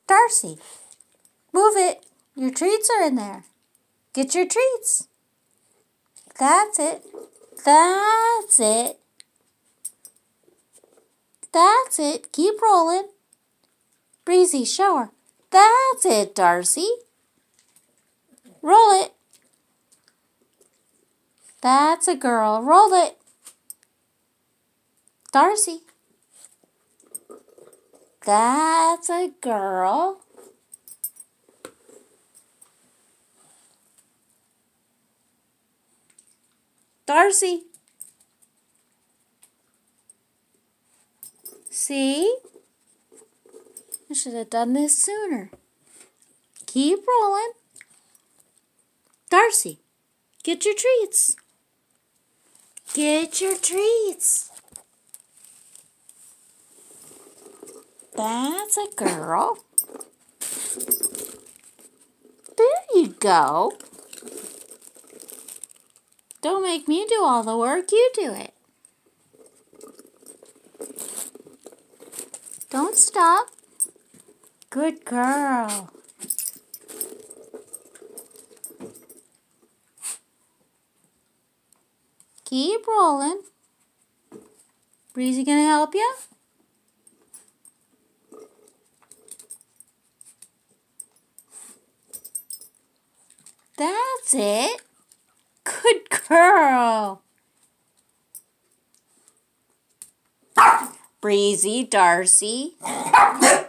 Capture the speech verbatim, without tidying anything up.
Darcy, move it. Your treats are in there. Get your treats. That's it. That's it. That's it. Keep rolling. Breezy, show her. That's it, Darcy. Roll it. That's a girl. Roll it. Darcy. That's a girl. Darcy. See? I should have done this sooner. Keep rolling. Darcy, get your treats. Get your treats. That's a girl. There you go. Don't make me do all the work, you do it. Don't stop. Good girl. Keep rolling. Breezy gonna help you? That's it. Good girl. Breezy, Darcy.